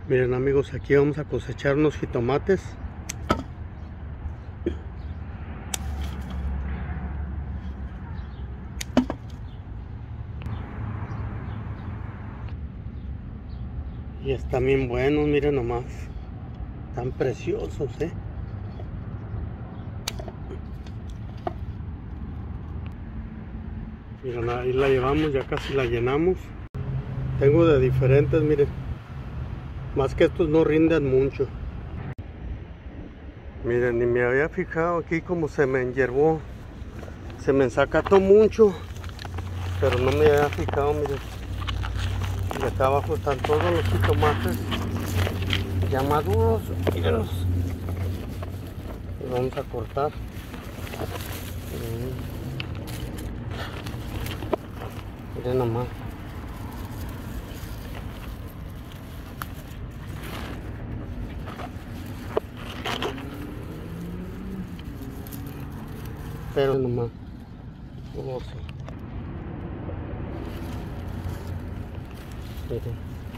Miren amigos, aquí vamos a cosechar unos jitomates. Y están bien buenos, miren nomás. Están preciosos, Miren, ahí la llevamos, ya casi la llenamos. Tengo de diferentes, miren. Más que estos no rinden mucho. Miren, ni me había fijado aquí como se me enyerbó. Se me ensacató mucho. Pero no me había fijado, miren. Y acá abajo están todos los jitomates ya maduros. Mírenlos. Los vamos a cortar. Miren nomás. Pero nomás. Hermoso. Miren.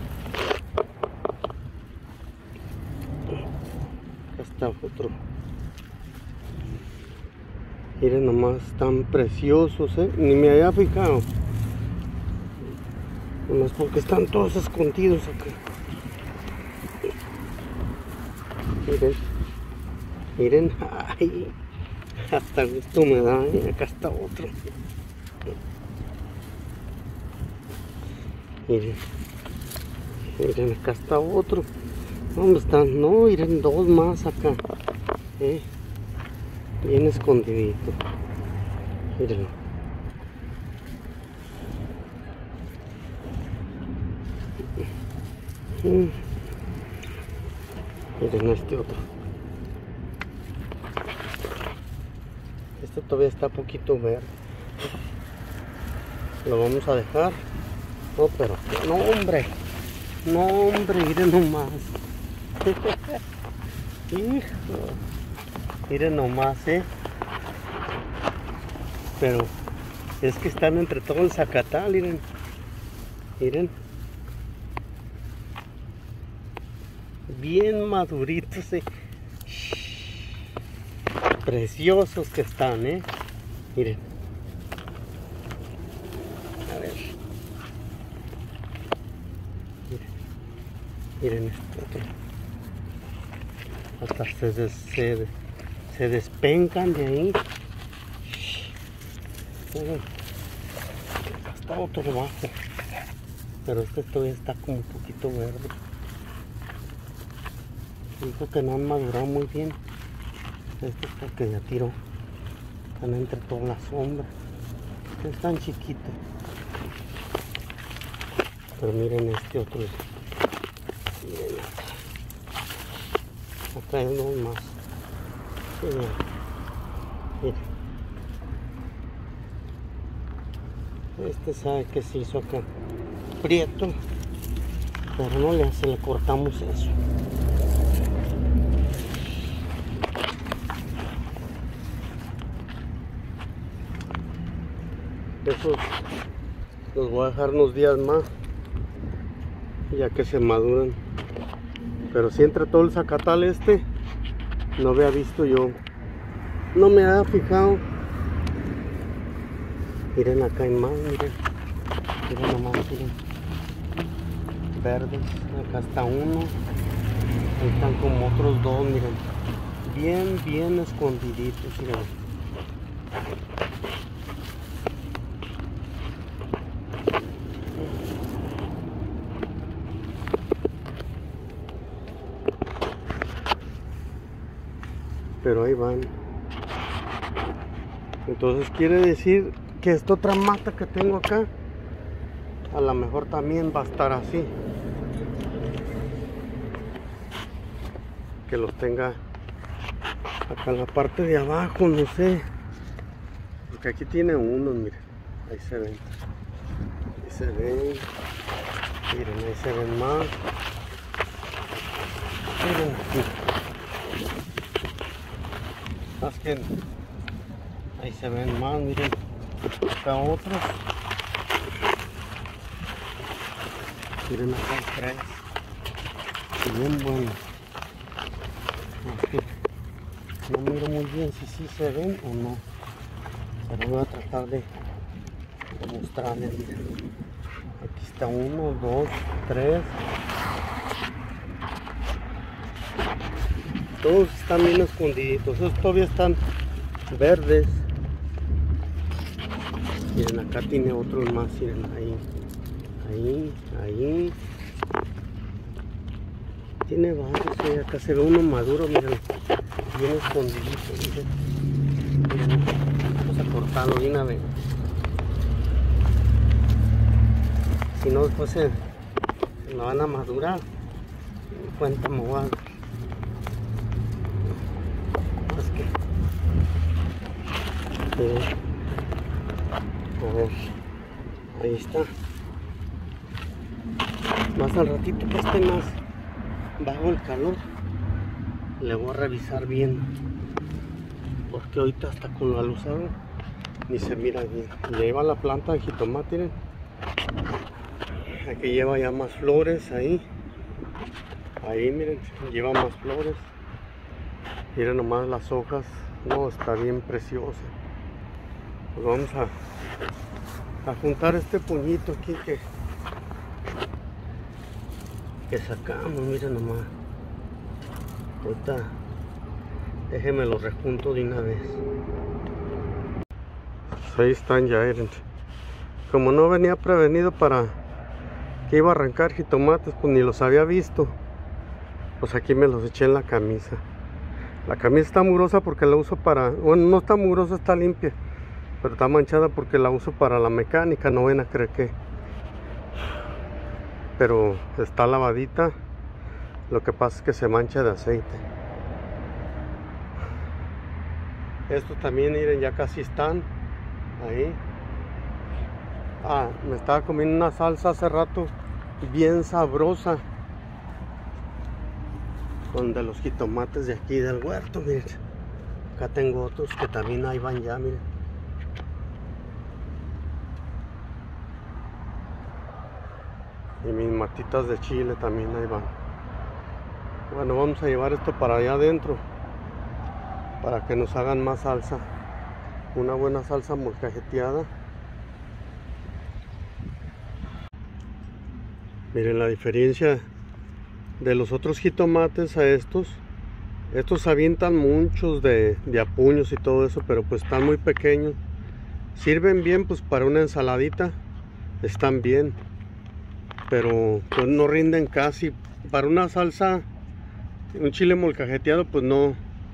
Acá está otro. Miren nomás, están preciosos, ni me había fijado. Nomás porque están todos escondidos acá. Miren. Miren, ay. Hasta gusto me da, acá está otro. Miren. Miren, acá está otro. ¿Dónde están? No, miren, dos más acá. Bien escondidito. Miren. Miren este otro. Este todavía está poquito verde. Lo vamos a dejar. No, pero no, hombre. No, hombre, miren nomás. Hijo. Miren nomás, Pero es que están entre todo el zacatal, miren. Miren. Bien maduritos, Preciosos que están, Miren. A ver. Miren este otro. Hasta se despencan de ahí. Acá está otro abajo. Pero este todavía está como un poquito verde. Dijo que no han madurado muy bien. Este es porque ya tiró. Están entre toda la sombra. Es tan chiquito. Pero miren este otro. Miren acá. Acá hay unos más. Miren. Este sabe que se hizo acá prieto. Pero no le hace, le cortamos eso. Esos los voy a dejar unos días más, ya que se maduran. Pero si entre todo el zacatal no había visto yo, no me había fijado. Miren, acá hay más, miren. Miren nomás, miren. Verdes, acá está uno. Ahí están como otros dos, miren. Bien escondiditos, miren. Pero ahí van. Entonces quiere decir que esta otra mata que tengo acá a lo mejor también va a estar así, que los tenga acá en la parte de abajo, no sé, porque aquí tiene unos, miren, ahí se ven, miren, ahí se ven más, miren aquí. Más que ahí se ven más, miren, acá otros. Miren acá hay tres. bien bueno. Aquí no miro muy bien si sí se ven o no, pero voy a tratar de mostrarles. Aquí está 1, 2, 3. Todos están bien escondiditos, esos todavía están verdes. Miren, acá tiene otros más, miren, ahí. Tiene varios, acá se ve uno maduro, miren, bien escondidito, miren. Vamos a cortarlo de una vez. Si no, después se me van a madurar. Cuenta me voy a dar. A ver, ahí está. Más al ratito que esté más bajo el calor, le voy a revisar bien, porque ahorita hasta con la luz ni se mira bien. Lleva la planta de jitomate, miren. Aquí lleva ya más flores ahí. Ahí miren, lleva más flores. Miren nomás las hojas. No, está bien preciosa. Pues vamos a juntar este puñito aquí que sacamos, miren nomás. Ahorita déjenme lo rejunto de una vez. Pues ahí están ya, miren. Como no venía prevenido para que iba a arrancar jitomates, pues ni los había visto. Pues aquí me los eché en la camisa. La camisa está mugrosa porque la uso para... Bueno, no está mugrosa, está limpia, pero está manchada porque la uso para la mecánica, no ven a creer que... Pero está lavadita. Lo que pasa es que se mancha de aceite. Estos también, miren, ya casi están ahí. Me estaba comiendo una salsa hace rato bien sabrosa con de los jitomates de aquí del huerto, miren. Acá tengo otros que también ahí van ya, miren. Y mis matitas de chile también ahí van. Bueno, vamos a llevar esto para allá adentro para que nos hagan más salsa. Una buena salsa molcajeteada. Miren la diferencia de los otros jitomates a estos. Estos avientan muchos de a puños y todo eso, pero pues están muy pequeños. Sirven bien pues para una ensaladita, están bien, pero pues no rinden casi. Para una salsa, un chile molcajeteado, pues no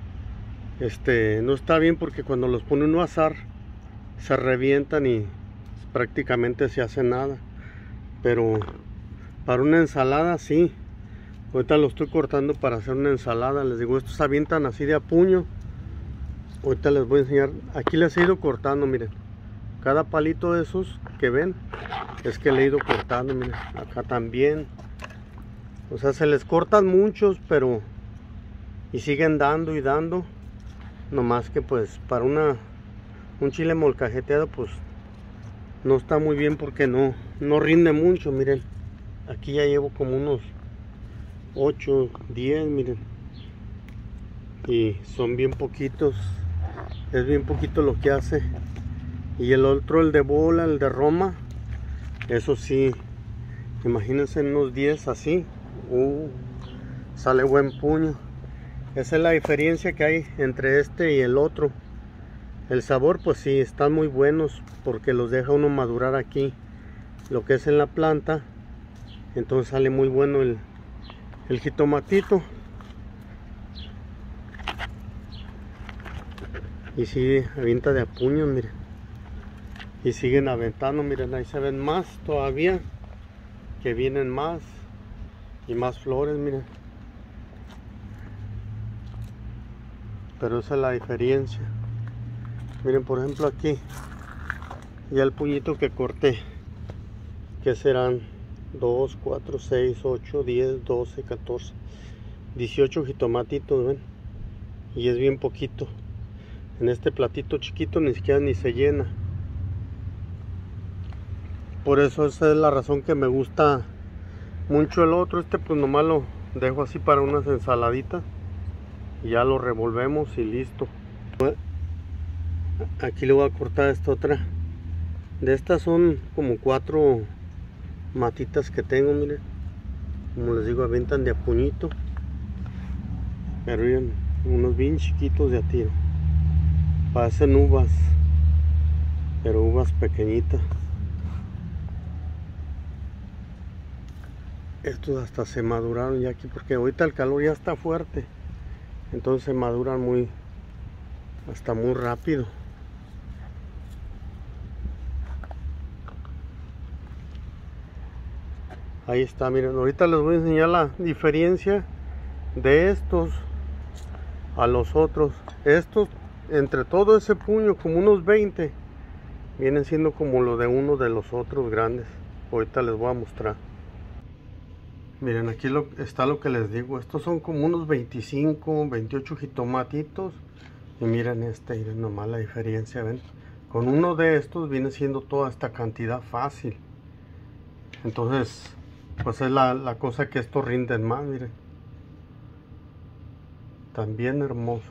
está bien, porque cuando los pone uno a asar se revientan y prácticamente se hace nada. Pero para una ensalada sí. Ahorita lo estoy cortando para hacer una ensalada. Les digo, estos avientan así de a puño. Ahorita les voy a enseñar. Aquí les he ido cortando, miren. Cada palito de esos que ven es que le he ido cortando, miren. Acá también. O sea, se les cortan muchos, pero... Y siguen dando y dando. Nomás que pues para un chile molcajeteado pues no está muy bien, porque no rinde mucho, miren. Aquí ya llevo como unos 8, 10, miren. Y son bien poquitos. Es bien poquito lo que hace. Y el otro, el de bola, el de Roma, eso sí, imagínense unos 10 así. Sale buen puño. Esa es la diferencia que hay entre este y el otro. El sabor pues sí, están muy buenos, porque los deja uno madurar aquí, lo que es en la planta. Entonces sale muy bueno el jitomatito. Y sigue, avienta de a puños, miren. Y siguen aventando, miren, ahí se ven más todavía, que vienen más y más flores, miren. Pero esa es la diferencia. Miren, por ejemplo, aquí ya el puñito que corté, que serán 2, 4, 6, 8, 10, 12, 14, 18 jitomatitos, ven. Y es bien poquito. En este platito chiquito ni siquiera ni se llena. Por eso esa es la razón que me gusta mucho el otro. Este pues nomás dejo así para unas ensaladitas y ya lo revolvemos y listo. Aquí le voy a cortar esta otra. De estas son como 4 matitas que tengo, miren. Como les digo, avientan de a puñito. Pero miren, unos bien chiquitos de a tiro. Parecen uvas, pero uvas pequeñitas. Estos hasta se maduraron ya aquí, porque ahorita el calor ya está fuerte. Entonces se maduran hasta muy rápido. Ahí está, miren, ahorita les voy a enseñar la diferencia de estos a los otros. Estos, entre todo ese puño, como unos 20, vienen siendo como lo de uno de los otros grandes. Ahorita les voy a mostrar. Miren, aquí está lo que les digo. Estos son como unos 25, 28 jitomatitos. Y miren miren nomás la diferencia, ¿ven? Con uno de estos viene siendo toda esta cantidad fácil. Entonces, pues es la cosa que estos rinden más, miren. También hermosos.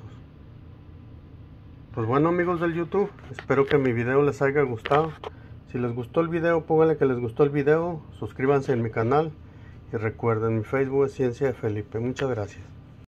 Pues bueno, amigos del YouTube, espero que mi video les haya gustado. Si les gustó el video, pónganle que les gustó el video. Suscríbanse en mi canal. Y recuerden, mi Facebook es Ciencia de Felipe. Muchas gracias.